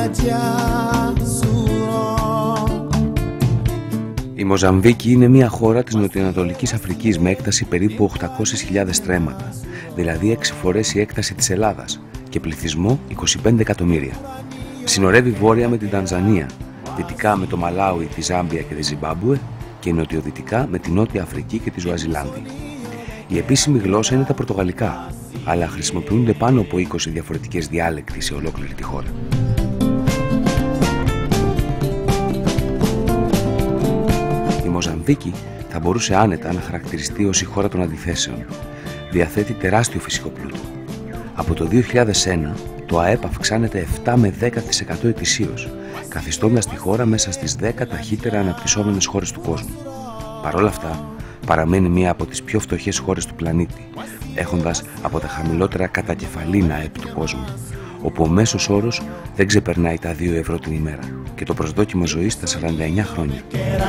Η Μοζαμβίκη είναι μια χώρα της Νοτιοανατολικής Αφρικής με έκταση περίπου 800.000 στρέμματα, δηλαδή 6 φορές η έκταση της Ελλάδας και πληθυσμό 25 εκατομμύρια. Συνορεύει βόρεια με την Τανζανία, δυτικά με το Μαλάουι, τη Ζάμπια και τη Ζιμπάμπουε και νοτιοδυτικά με τη Νότια Αφρική και τη Σουαζιλάνδη. Η επίσημη γλώσσα είναι τα πορτογαλικά, αλλά χρησιμοποιούνται πάνω από 20 διαφορετικές διάλεκτοι σε ολόκληρη τη χώρα. Η Μοζαμβίκη θα μπορούσε άνετα να χαρακτηριστεί ως η χώρα των αντιθέσεων. Διαθέτει τεράστιο φυσικό πλούτο. Από το 2001 το ΑΕΠ αυξάνεται 7 με 10% ετησίως, καθιστώντας τη χώρα μέσα στις 10 ταχύτερα αναπτυσσόμενες χώρες του κόσμου. Παρ' όλα αυτά, παραμένει μία από τις πιο φτωχές χώρες του πλανήτη, έχοντας από τα χαμηλότερα κατακεφαλήν ΑΕΠ του κόσμου, όπου ο μέσος όρος δεν ξεπερνάει τα 2 ευρώ την ημέρα και το προσδόκιμο ζωής στα 49 χρόνια.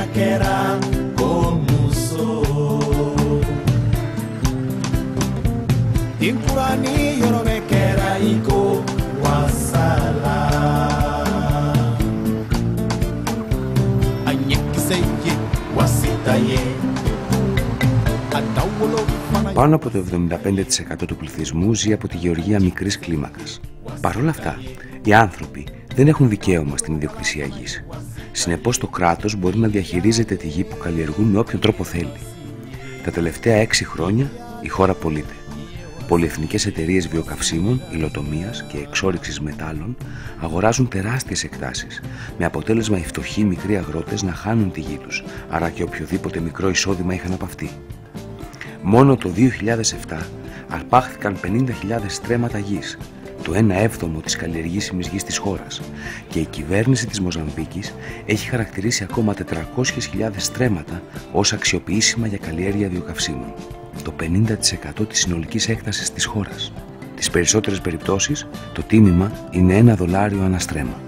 Πάνω από το 75% του πληθυσμού ζει από τη γεωργία μικρής κλίμακας. Παρ' όλα αυτά, οι άνθρωποι δεν έχουν δικαίωμα στην ιδιοκτησία γης. Συνεπώς, το κράτος μπορεί να διαχειρίζεται τη γη που καλλιεργούν με όποιον τρόπο θέλει. Τα τελευταία 6 χρόνια η χώρα πωλείται. Πολυεθνικές εταιρείες βιοκαυσίμων, υλοτομίας και εξόρυξης μετάλλων αγοράζουν τεράστιες εκτάσεις, με αποτέλεσμα οι φτωχοί μικροί αγρότες να χάνουν τη γη τους, άρα και οποιοδήποτε μικρό εισόδημα είχαν από αυτή. Μόνο το 2007 αρπάχθηκαν 50.000 στρέμματα γης, το 1/7 της καλλιεργήσιμης γης της χώρας, και η κυβέρνηση της Μοζαμβίκης έχει χαρακτηρίσει ακόμα 400.000 στρέμματα ως αξιοποιήσιμα για καλλιέργεια βιοκαυσίμων, το 50% της συνολικής έκτασης της χώρας. Στις περισσότερες περιπτώσεις, το τίμημα είναι $1 ανά στρέμμα.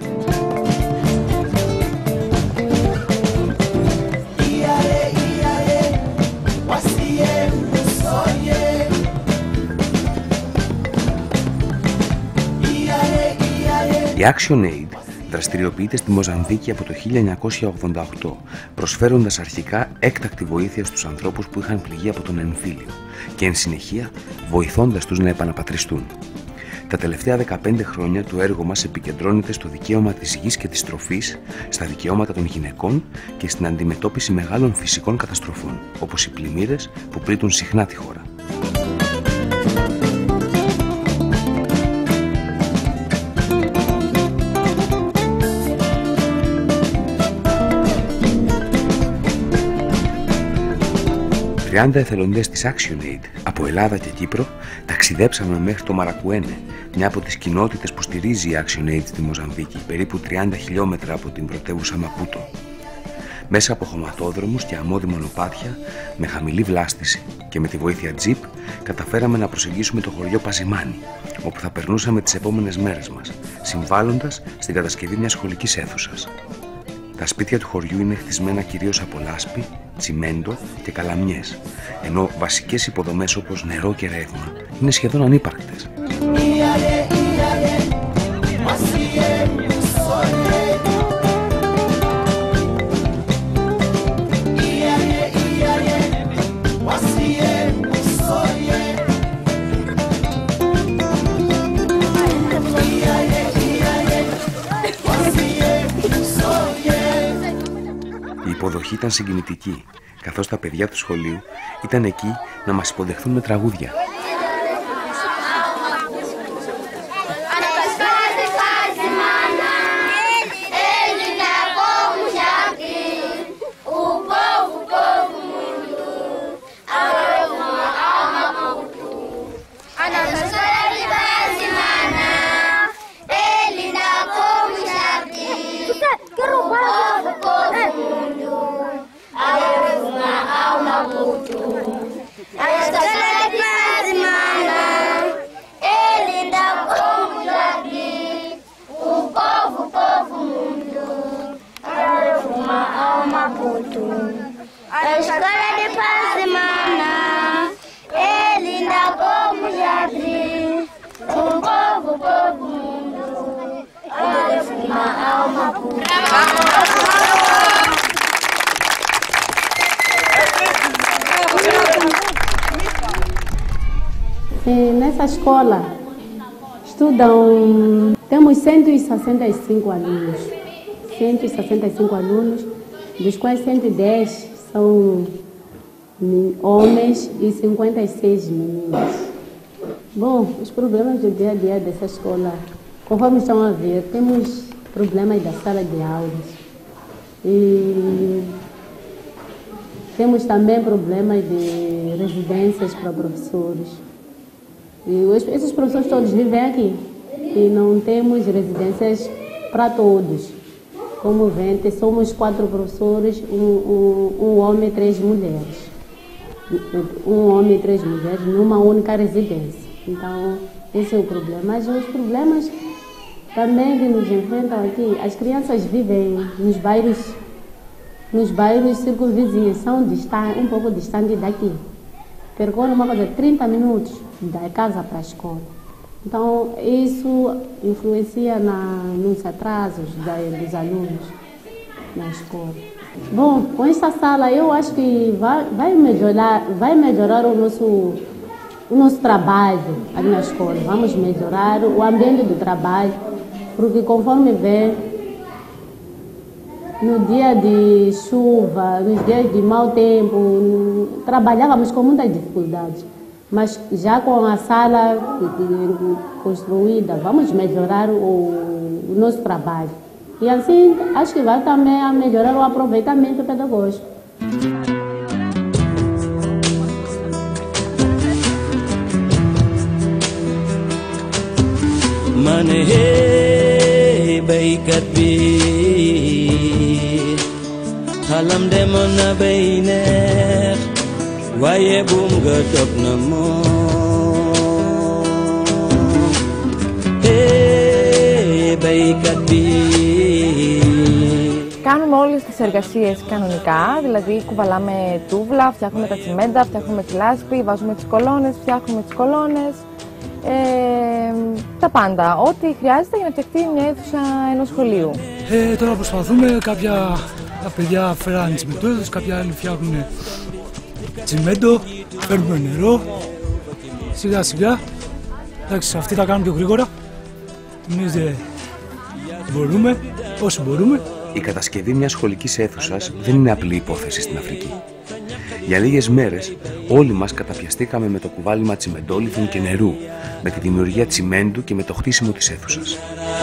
Η ActionAid δραστηριοποιείται στη Μοζαμβίκη από το 1988, προσφέροντας αρχικά έκτακτη βοήθεια στους ανθρώπους που είχαν πληγεί από τον εμφύλιο και εν συνεχεία βοηθώντας τους να επαναπατριστούν. Τα τελευταία 15 χρόνια το έργο μας επικεντρώνεται στο δικαίωμα της γης και της τροφής, στα δικαιώματα των γυναικών και στην αντιμετώπιση μεγάλων φυσικών καταστροφών, όπως οι πλημμύρες που πλήττουν συχνά τη χώρα. Οι 30 εθελοντές της ActionAid από Ελλάδα και Κύπρο ταξιδέψαμε μέχρι το Μαρακουένε, μια από τις κοινότητες που στηρίζει η ActionAid στη Μοζαμβίκη, περίπου 30 χιλιόμετρα από την πρωτεύουσα Μαπούτο. Μέσα από χωματόδρομους και αμμώδη μονοπάτια, με χαμηλή βλάστηση και με τη βοήθεια τζιπ, καταφέραμε να προσεγγίσουμε το χωριό Παζιμάνι, όπου θα περνούσαμε τις επόμενες μέρες μας, συμβάλλοντας στην κατασκευή μιας σχολικής αίθουσας. Τα σπίτια του χωριού είναι χτισμένα κυρίως από λάσπη, τσιμέντο και καλαμιές, ενώ βασικές υποδομές όπως νερό και ρεύμα είναι σχεδόν ανύπαρκτες. Η υποδοχή ήταν συγκινητική, καθώς τα παιδιά του σχολείου ήταν εκεί να μας υποδεχθούν με τραγούδια. Nessa escola estudam, temos 165 alunos. 165 alunos, dos quais 110 são homens e 56 meninos. Bom, os problemas do dia a dia dessa escola, conforme estão a ver, temos problemas da sala de aulas e temos também problemas de residências para professores. E esses professores todos vivem aqui e não temos residências para todos. Como vêem, somos 4 professores, um homem e 3 mulheres. Um homem e 3 mulheres numa única residência. Então, esse é o problema. Mas os problemas também que nos enfrentam aqui, as crianças vivem nos bairros circunvizinhos, são um pouco distantes daqui. Percorrem uma coisa de 30 minutos da casa para a escola. Então, isso influencia nos atrasos dos alunos na escola. Bom, com esta sala eu acho que vai melhorar o nosso trabalho ali na escola. Vamos melhorar o ambiente do trabalho, porque conforme vê, no dia de chuva, nos dias de mau tempo, trabalhávamos com muitas dificuldades. Mas já com a sala construída, vamos melhorar o nosso trabalho. E assim, acho que vai também a melhorar o aproveitamento pedagógico. Κάνουμε όλες τις εργασίες κανονικά, δηλαδή κουβαλάμε τούβλα, φτιάχνουμε τα τσιμέντα, φτιάχνουμε τη λάσπη, βάζουμε τις κολόνες, φτιάχνουμε τις κολόνες, τα πάντα, ό,τι χρειάζεται για να φτιαχτεί μια αίθουσα ενός σχολείου. Τώρα προσπαθούμε, κάποια παιδιά φέραν τσιμεντόδες, κάποια άλλοι φτιάχνουν τσιμέντο, φέρνουμε νερό, σιγά σιγά. Εντάξει, αυτοί τα κάνουν πιο γρήγορα, εμείς δεν μπορούμε, όσο μπορούμε. Η κατασκευή μιας σχολικής αίθουσας δεν είναι απλή υπόθεση στην Αφρική. Για λίγες μέρες όλοι μας καταπιαστήκαμε με το κουβάλιμα τσιμεντόλιθων και νερού, με τη δημιουργία τσιμέντου και με το χτίσιμο της αίθουσας.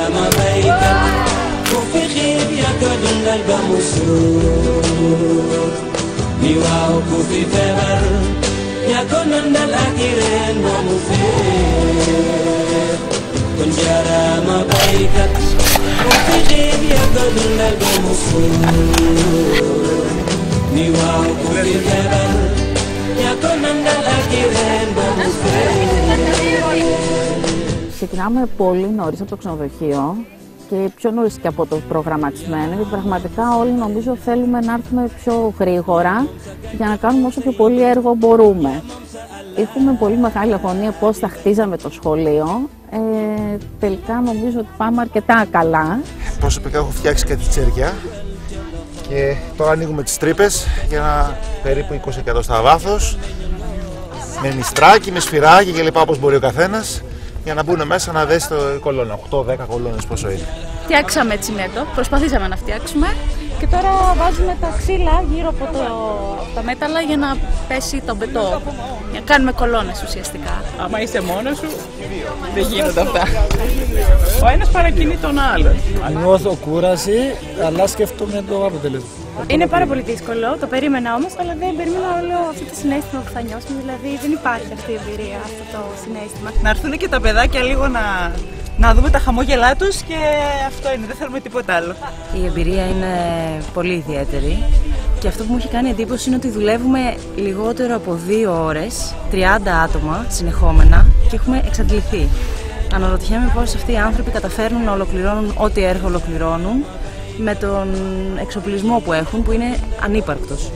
Ξεκινάμε πολύ νωρίς από το ξενοδοχείο και πιο νωρίς και από το προγραμματισμένο, γιατί πραγματικά όλοι νομίζω θέλουμε να έρθουμε πιο γρήγορα για να κάνουμε όσο πιο πολύ έργο μπορούμε. Έχουμε πολύ μεγάλη αγωνία πώς θα χτίζαμε το σχολείο. Τελικά νομίζω ότι πάμε αρκετά καλά. Προσωπικά έχω φτιάξει κάτι τσέρια και τώρα ανοίγουμε τις τρύπες για ένα περίπου 20 στα βάθος, με νηστράκι, με σφυράκι και λοιπά, όπως μπορεί ο καθένας, για να μπουν μέσα να δέσει το κολόνα, 8-10 κολόνες πόσο είναι. Φτιάξαμε τσιμέντο, προσπαθήσαμε να φτιάξουμε και τώρα βάζουμε τα ξύλα γύρω από τα μέταλλα για να πέσει το μπετό. Για να κάνουμε κολόνες ουσιαστικά. Άμα είσαι μόνος σου, δεν γίνονται αυτά. Ο ένας παρακινεί τον άλλον. Νιώθω κούραση, αλλά σκέφτομαι το αποτέλεσμα. Είναι πάρα πολύ δύσκολο, το περίμενα όμως, αλλά δεν περίμενα όλο αυτό το συναίσθημα που θα νιώσουμε. Δηλαδή δεν υπάρχει αυτή η εμπειρία, αυτό το συναίσθημα. Να έρθουν και τα παιδάκια λίγο να δούμε τα χαμόγελά τους και αυτό είναι, δεν θέλουμε τίποτα άλλο. Η εμπειρία είναι πολύ ιδιαίτερη και αυτό που μου έχει κάνει εντύπωση είναι ότι δουλεύουμε λιγότερο από 2 ώρες, 30 άτομα συνεχόμενα και έχουμε εξαντληθεί. Αναρωτιέμαι πώς αυτοί οι άνθρωποι καταφέρνουν να ολοκληρώνουν ό,τι έργο ολοκληρώνουν με τον εξοπλισμό που έχουν, που είναι ανύπαρκτος.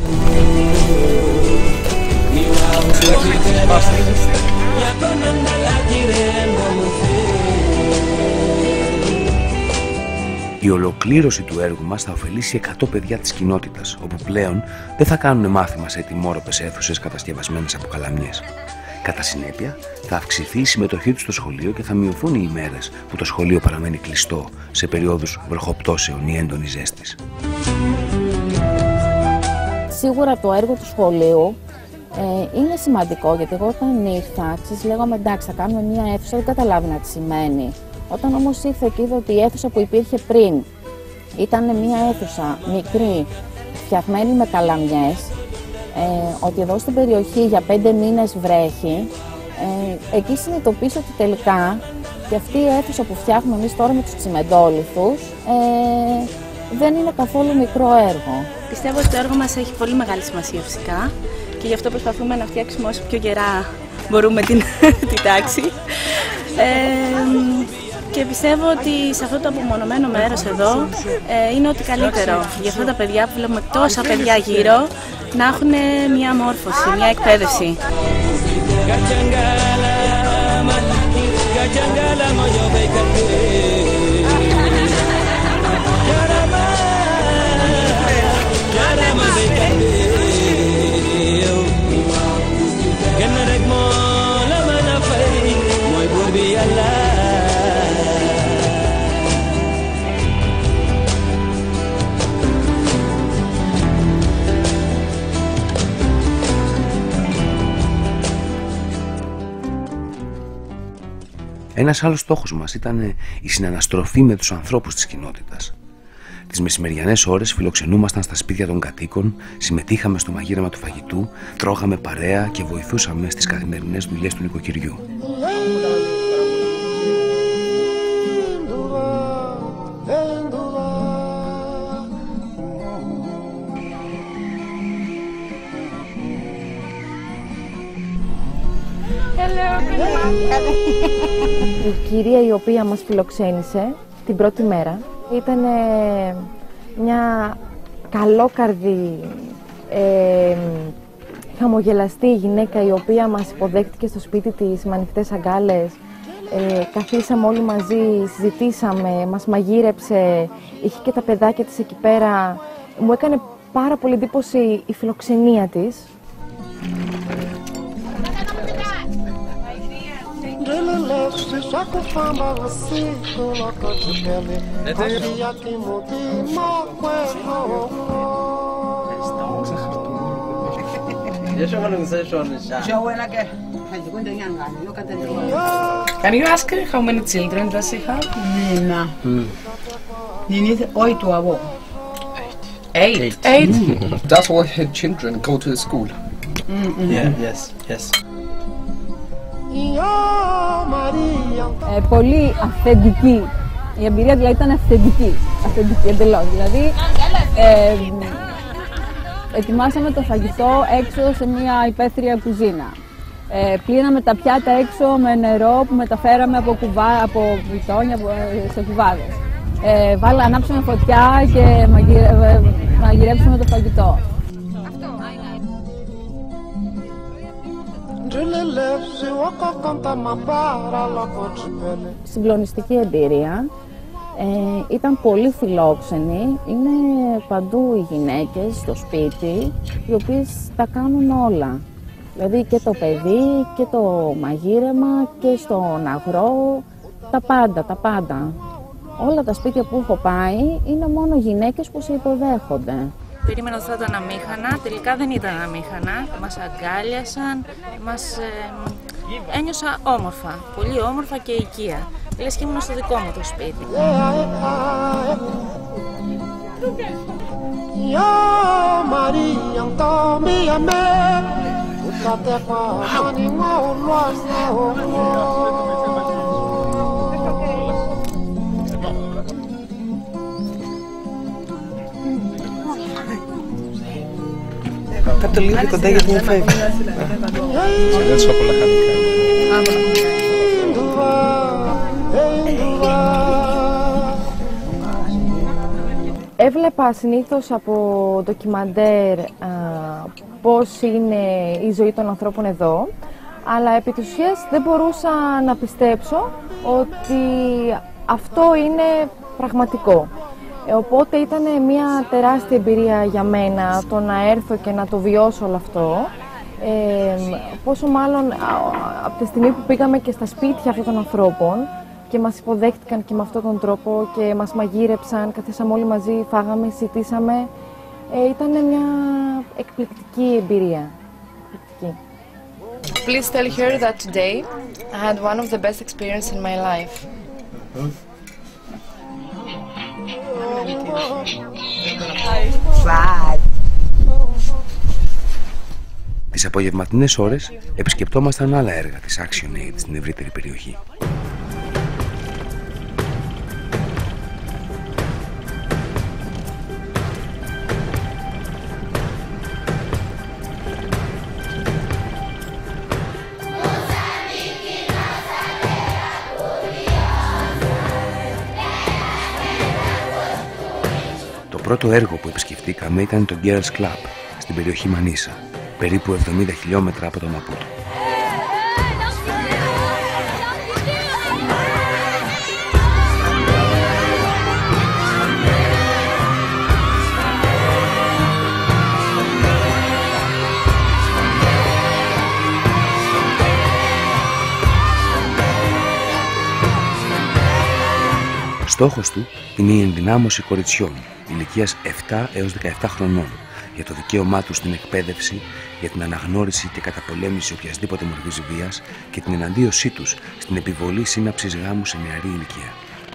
Η ολοκλήρωση του έργου μας θα ωφελήσει 100 παιδιά της κοινότητας, όπου πλέον δεν θα κάνουν μάθημα σε ετοιμόρροπες αίθουσες κατασκευασμένες από καλαμιές. Κατά συνέπεια, θα αυξηθεί η συμμετοχή τους στο σχολείο και θα μειωθούν οι ημέρες που το σχολείο παραμένει κλειστό σε περίοδους βροχοπτώσεων ή έντονης ζέστης. Σίγουρα το έργο του σχολείου είναι σημαντικό, γιατί εγώ όταν ήρθα, λέγαμε εντάξει, θα κάνουμε μια αίθουσα, δεν καταλάβαινα τι σημαίνει. Όταν όμως ήρθα και είδα ότι η αίθουσα που υπήρχε πριν ήταν μια αίθουσα μικρή, φτιαγμένη με καλαμιές, ότι εδώ στην περιοχή για 5 μήνες βρέχει, εκεί συνειδητοποίησα ότι τελικά και αυτή η αίθουσα που φτιάχνουμε εμείς τώρα με τους τσιμεντόλιθους δεν είναι καθόλου μικρό έργο. Πιστεύω ότι το έργο μας έχει πολύ μεγάλη σημασία φυσικά και γι' αυτό προσπαθούμε να φτιάξουμε όσο πιο γερά μπορούμε την τάξη. Και πιστεύω ότι σε αυτό το απομονωμένο μέρος εδώ είναι ό,τι καλύτερο για αυτά τα παιδιά που βλέπουμε τόσα παιδιά γύρω να έχουν μια μόρφωση, μια εκπαίδευση. Ένας άλλος στόχος μας ήταν η συναναστροφή με τους ανθρώπους της κοινότητας. Τις μεσημεριανές ώρες φιλοξενούμασταν στα σπίτια των κατοίκων, συμμετείχαμε στο μαγείρεμα του φαγητού, τρώγαμε παρέα και βοηθούσαμε στις καθημερινές δουλειές του νοικοκυριού. Η κυρία η οποία μας φιλοξένησε την πρώτη μέρα ήταν μια καλόκαρδη, χαμογελαστή γυναίκα η οποία μας υποδέχτηκε στο σπίτι της με ανοιχτές αγκάλες. Καθίσαμε όλοι μαζί, συζητήσαμε, μας μαγείρεψε, είχε και τα παιδάκια της εκεί πέρα. Μου έκανε πάρα πολύ εντύπωση η φιλοξενία της. Can you ask her how many children does she have? No. You need 8 abo. 8. 8? That's why her children go to the school. Yes. Πολύ αυθεντική. Η εμπειρία δηλαδή ήταν αυθεντική εντελώς. Δηλαδή, ετοιμάσαμε το φαγητό έξω σε μια υπαίθρια κουζίνα. Πλύναμε τα πιάτα έξω με νερό που μεταφέραμε από βιτόνια σε κουβάδες. Ανάψαμε φωτιά και μαγειρέψαμε το φαγητό. Συγκλονιστική εμπειρία. Ήταν πολύ φιλόξενοι. Είναι παντού οι γυναίκες στο σπίτι, οι οποίες τα κάνουν όλα. Δηλαδή και το παιδί και το μαγείρεμα και στον αγρό, τα πάντα. Όλα τα σπίτια που έχω πάει είναι μόνο γυναίκες που σε υποδέχονται. Περίμενα ότι θα ήταν αμήχανα, τελικά δεν ήταν αμήχανα. Μας αγκάλιασαν, ένιωσα όμορφα, πολύ όμορφα και οικία. Λες και ήμουν στο δικό μου το σπίτι. Κάτω λίγο πιο κοντά γιατί με φεύγει. Δεν σου από λαχανικά. Έβλεπα συνήθως από ντοκιμαντέρ πώς είναι η ζωή των ανθρώπων εδώ, αλλά επί της ουσίας δεν μπορούσα να πιστέψω ότι αυτό είναι πραγματικό. Οπότε ήταν μια τεράστια εμπειρία για μένα το να έρθω και να το βιώσω όλο αυτό. Πόσο μάλλον από τη στιγμή που πήγαμε και στα σπίτια αυτών των ανθρώπων και μας υποδέχτηκαν και με αυτόν τον τρόπο και μας μαγείρεψαν, καθίσαμε όλοι μαζί, φάγαμε, συζητήσαμε. Ήταν μια εκπληκτική εμπειρία. Εκπληκτική. Please tell her that today I had one of the best experiences in my life. Τις απογευματινές ώρες επισκεπτόμασταν άλλα έργα της ActionAid στην ευρύτερη περιοχή. Το πρώτο έργο που επισκεφτήκαμε ήταν το Girls Club στην περιοχή Μανίσα, περίπου 70 χιλιόμετρα από το Μαπούτο. Στόχος του είναι η ενδυνάμωση κοριτσιών ηλικίας 7 έως 17 χρονών για το δικαίωμά τους στην εκπαίδευση, για την αναγνώριση και καταπολέμηση οποιασδήποτε μορφής βίας και την εναντίωσή τους στην επιβολή σύναψης γάμου σε νεαρή ηλικία.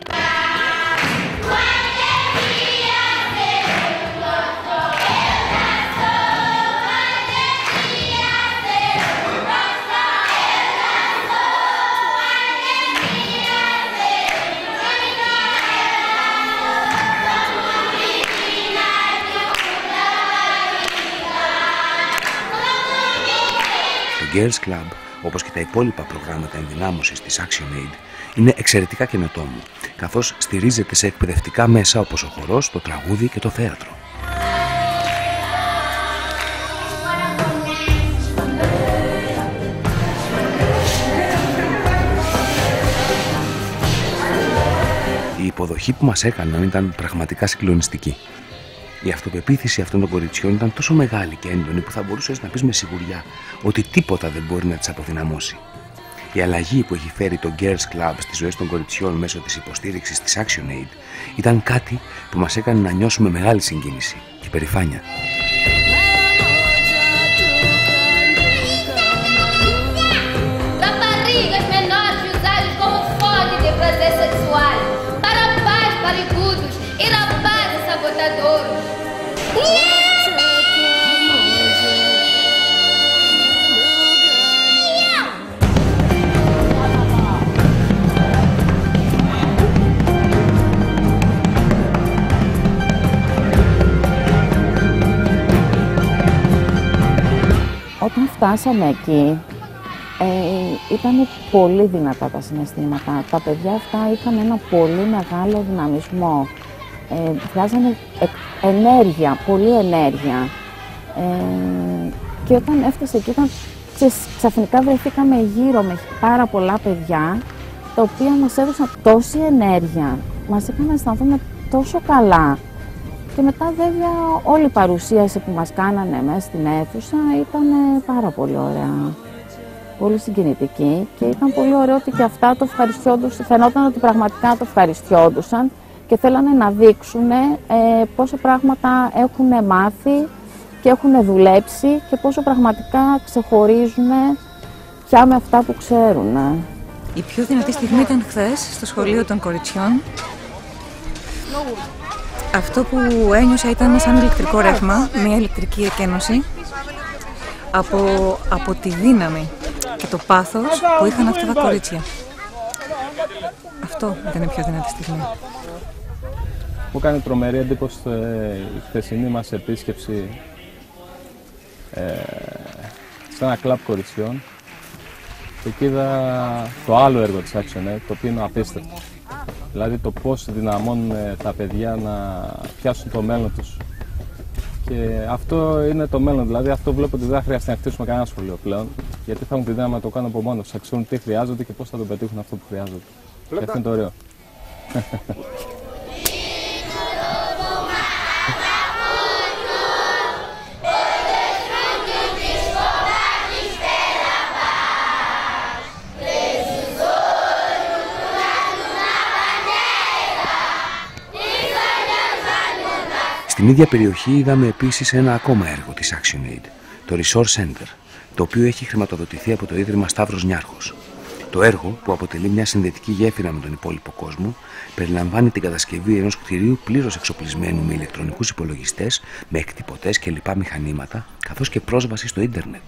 Το Girls Club, όπως και τα υπόλοιπα προγράμματα ενδυνάμωσης της ActionAid, είναι εξαιρετικά καινοτόμο, καθώς στηρίζεται σε εκπαιδευτικά μέσα όπως ο χορός, το τραγούδι και το θέατρο. Η υποδοχή που μας έκαναν ήταν πραγματικά συγκλονιστική. Η αυτοπεποίθηση αυτών των κοριτσιών ήταν τόσο μεγάλη και έντονη που θα μπορούσες να πεις με σιγουριά ότι τίποτα δεν μπορεί να τις αποδυναμώσει. Η αλλαγή που έχει φέρει το Girls Club στις ζωές των κοριτσιών μέσω της υποστήριξης της ActionAid ήταν κάτι που μας έκανε να νιώσουμε μεγάλη συγκίνηση και περηφάνεια. Όταν φτάσαμε εκεί, ήταν πολύ δυνατά τα συναισθήματα. Τα παιδιά αυτά είχαν ένα πολύ μεγάλο δυναμισμό. Χρειάζανε ενέργεια, πολλή ενέργεια. Και όταν έφτασε εκεί, ξαφνικά βρεθήκαμε γύρω με πάρα πολλά παιδιά, τα οποία μας έδωσαν τόση ενέργεια, μας έκαναν να αισθανθούμε τόσο καλά. Και μετά βέβαια όλη η παρουσίαση που μας κάνανε μέσα στην αίθουσα ήταν πάρα πολύ ωραία. Πολύ συγκινητική και ήταν πολύ ωραίο ότι και αυτά το ευχαριστιόντουσαν, φαινόταν ότι πραγματικά το ευχαριστιόντουσαν και θέλανε να δείξουν πόσα πράγματα έχουν μάθει και έχουν δουλέψει και πόσο πραγματικά ξεχωρίζουν πια με αυτά που ξέρουν. Η πιο δυνατή στιγμή ήταν χθες στο σχολείο των κοριτσιών. Αυτό που ένιωσα ήταν σαν ηλεκτρικό ρεύμα, μια ηλεκτρική εκένωση από τη δύναμη και το πάθος που είχαν αυτά τα κορίτσια. Αυτό ήταν η πιο δυνατή στιγμή. Μου κάνει τρομερή εντύπωση η χθεσινή μας επίσκεψη σε ένα κλαμπ κοριτσιών και εκεί είδα το άλλο έργο της ActionAid, το οποίο είναι απίστευτο. Δηλαδή το πώς δυναμώνουν τα παιδιά να πιάσουν το μέλλον τους. Και αυτό είναι το μέλλον, δηλαδή αυτό βλέπω ότι δεν χρειάζεται να χτίσουμε κανένα σχολείο πλέον, γιατί θα έχουν τη δύναμη να το κάνουν από μόνος τους, θα ξέρουν τι χρειάζονται και πώς θα το πετύχουν αυτό που χρειάζονται. Και αυτό είναι το ωραίο. Στην ίδια περιοχή είδαμε επίσης ένα ακόμα έργο της ActionAid, το Resource Center, το οποίο έχει χρηματοδοτηθεί από το Ίδρυμα Σταύρος Νιάρχος. Το έργο, που αποτελεί μια συνδετική γέφυρα με τον υπόλοιπο κόσμο, περιλαμβάνει την κατασκευή ενός κτηρίου πλήρως εξοπλισμένου με ηλεκτρονικούς υπολογιστές, με εκτυπωτές και λοιπά μηχανήματα, καθώς και πρόσβαση στο ίντερνετ.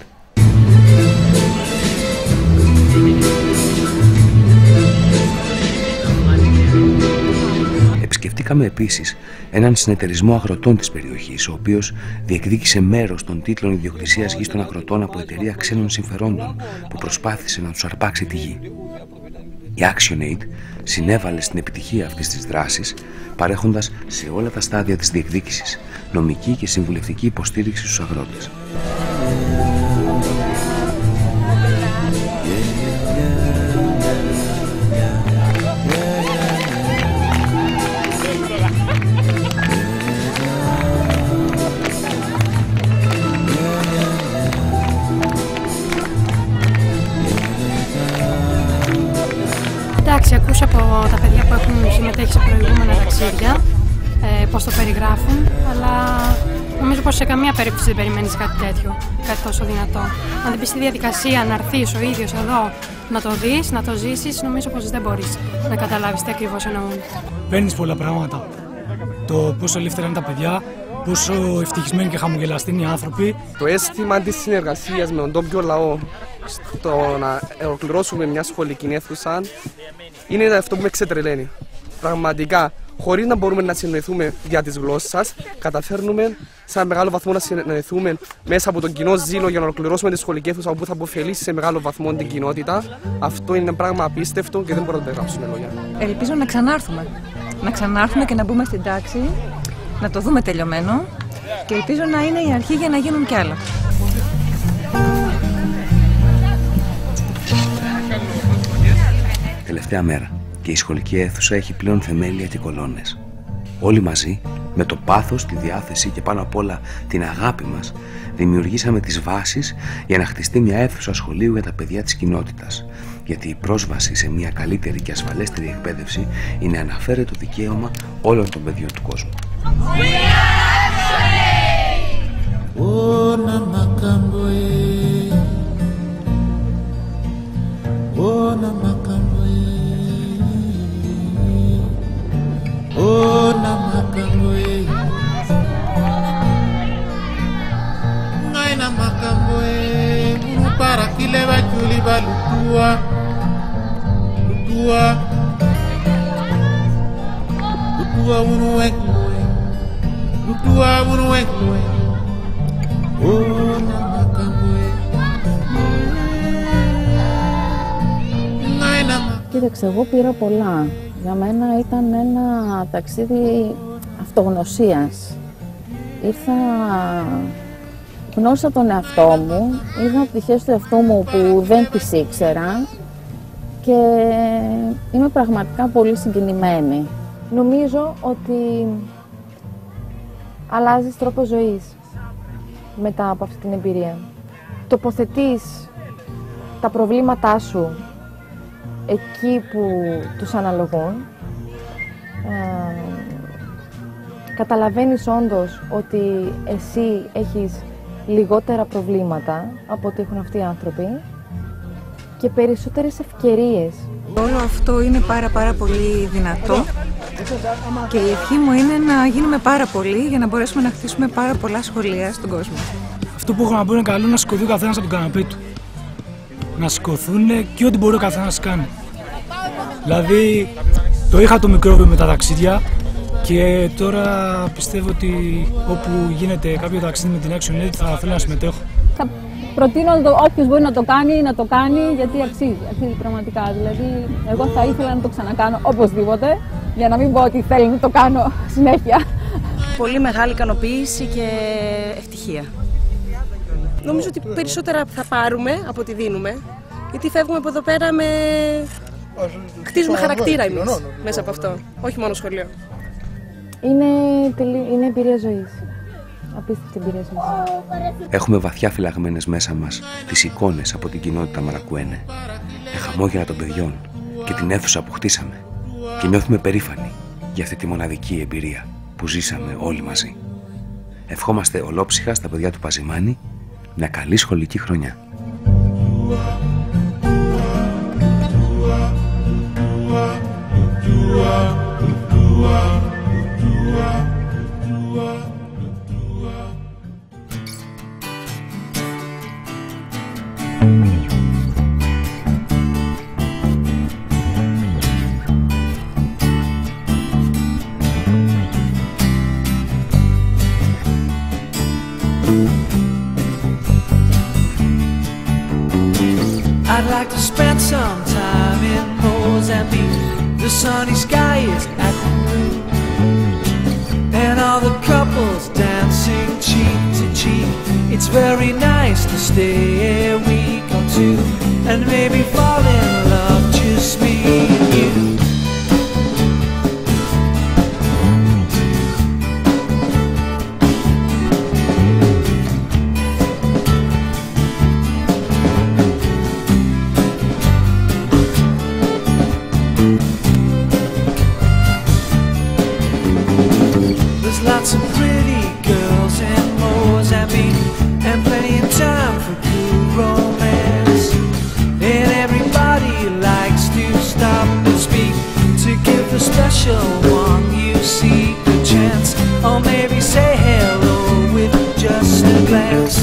Επισκεφτήκαμε επίσης έναν συνεταιρισμό αγροτών της περιοχής, ο οποίος διεκδίκησε μέρος των τίτλων ιδιοκτησίας γης των αγροτών από εταιρεία ξένων συμφερόντων που προσπάθησε να τους αρπάξει τη γη. Η ActionAid συνέβαλε στην επιτυχία αυτής της δράσης, παρέχοντας σε όλα τα στάδια της διεκδίκησης νομική και συμβουλευτική υποστήριξη στους αγρότες. Εντάξει, ακούσα από τα παιδιά που έχουν συμμετέχει σε προηγούμενα ταξίδια πώς το περιγράφουν, αλλά νομίζω πως σε καμία περίπτωση δεν περιμένεις κάτι τέτοιο, κάτι τόσο δυνατό. Αν δεν μπεις στη διαδικασία να έρθεις ο ίδιος εδώ, να το δεις, να το ζήσεις, νομίζω πως δεν μπορείς να καταλάβεις τι ακριβώς εννοούν. Παίρνεις πολλά πράγματα. Το πόσο ελεύθερα είναι τα παιδιά, πόσο ευτυχισμένοι και χαμογελαστοί είναι οι άνθρωποι. Το αίσθημα της συνεργασίας με τον τόπιο λαό στο να ολοκληρώσουμε μια σχολική αίθουσα είναι αυτό που με ξετρελαίνει. Πραγματικά, χωρίς να μπορούμε να συνοηθούμε για τις γλώσσες, καταφέρνουμε σε ένα μεγάλο βαθμό να συνοηθούμε μέσα από τον κοινό ζήλο για να ολοκληρώσουμε τη σχολική αίθουσα που θα αποφελήσει σε μεγάλο βαθμό την κοινότητα. Αυτό είναι ένα πράγμα απίστευτο και δεν μπορούμε να το περιγράψουμε λόγια. Ελπίζω να ξανάρθουμε. Να ξανάρθουμε και να μπούμε στην τάξη, να το δούμε τελειωμένο και ελπίζω να είναι η αρχή για να γίνουν κι άλλα. Τελευταία μέρα και η σχολική αίθουσα έχει πλέον θεμέλια και κολόνες. Όλοι μαζί, με το πάθος, τη διάθεση και πάνω απ' όλα την αγάπη μας, δημιουργήσαμε τις βάσεις για να χτιστεί μια αίθουσα σχολείου για τα παιδιά της κοινότητας. Γιατί η πρόσβαση σε μια καλύτερη και ασφαλέστερη εκπαίδευση είναι αναφέρετο δικαίωμα όλων των παιδιών του κόσμου. Κοίταξε, εγώ πήρα πολλά. Για μένα ήταν ένα ταξίδι αυτογνωσίας. Γνώρισα τον εαυτό μου, είδα πτυχές του εαυτού μου που δεν τις ήξερα και είμαι πραγματικά πολύ συγκινημένη. Νομίζω ότι αλλάζεις τρόπο ζωής μετά από αυτή την εμπειρία. Τοποθετείς τα προβλήματά σου εκεί που τους αναλογούν. Καταλαβαίνεις όντως ότι εσύ έχεις λιγότερα προβλήματα από ό,τι έχουν αυτοί οι άνθρωποι και περισσότερες ευκαιρίες. Όλο αυτό είναι πάρα πολύ δυνατό και η ευχή μου είναι να γίνουμε πάρα πολλοί για να μπορέσουμε να χτίσουμε πάρα πολλά σχολεία στον κόσμο. Αυτό που έχω να πω είναι καλό να σηκωθεί ο καθένας από τον καναπέ του. Να σηκωθούν και ό,τι μπορεί ο καθένας να κάνει. Δηλαδή, το είχα το μικρόβιο με τα ταξίδια και τώρα πιστεύω ότι όπου γίνεται κάποιο ταξίδι με την ActionAid θα θέλω να συμμετέχω. Θα προτείνω όποιος μπορεί να το κάνει γιατί αξίζει πραγματικά. Δηλαδή, εγώ θα ήθελα να το ξανακάνω οπωσδήποτε, για να μην πω ότι θέλω να το κάνω συνέχεια. Πολύ μεγάλη ικανοποίηση και ευτυχία. Νομίζω ότι περισσότερα θα πάρουμε από ό,τι δίνουμε, γιατί φεύγουμε από εδώ πέρα χτίζουμε χαρακτήρα εμείς μέσα από αυτό, όχι μόνο σχολείο. Είναι εμπειρία ζωής. Απίστευτη εμπειρία ζωής. Έχουμε βαθιά φυλαγμένες μέσα μας τις εικόνες από την κοινότητα Μαρακουένε, τα χαμόγελα των παιδιών και την αίθουσα που χτίσαμε και νιώθουμε περήφανοι για αυτή τη μοναδική εμπειρία που ζήσαμε όλοι μαζί. Ευχόμαστε ολόψυχα στα παιδιά του Παζιμάνη μια καλή σχολική χρονιά. I'd like to spend some time in Mozambique. The sunny sky is at the moon, and all the couples dancing cheek to cheek. It's very nice to stay a week or two and maybe fall in love, just me and you. Lots of pretty girls in Mozambique, and plenty of time for good romance. And everybody likes to stop and speak, to give the special one you seek a chance, or maybe say hello with just a glance.